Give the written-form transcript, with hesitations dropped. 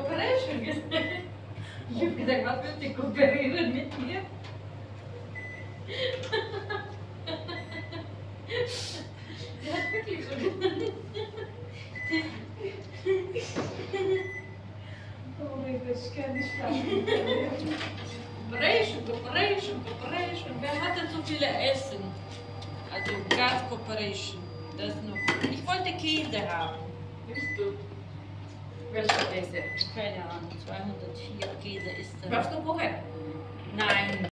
Cooperation gesagt. Ich habe gesagt, was willst du kooperieren mit mir? Sie hat wirklich so gesagt. Oh mein Gott, ich kann nicht schlafen. Cooperation. Wer hat denn so viele Essen? Also Gas Cooperation. Das noch. Ich wollte Käse haben. Willst du? Welcher Käse? Keine Ahnung, 204 Käse ist da. Brauchst du Kuchen? Nein.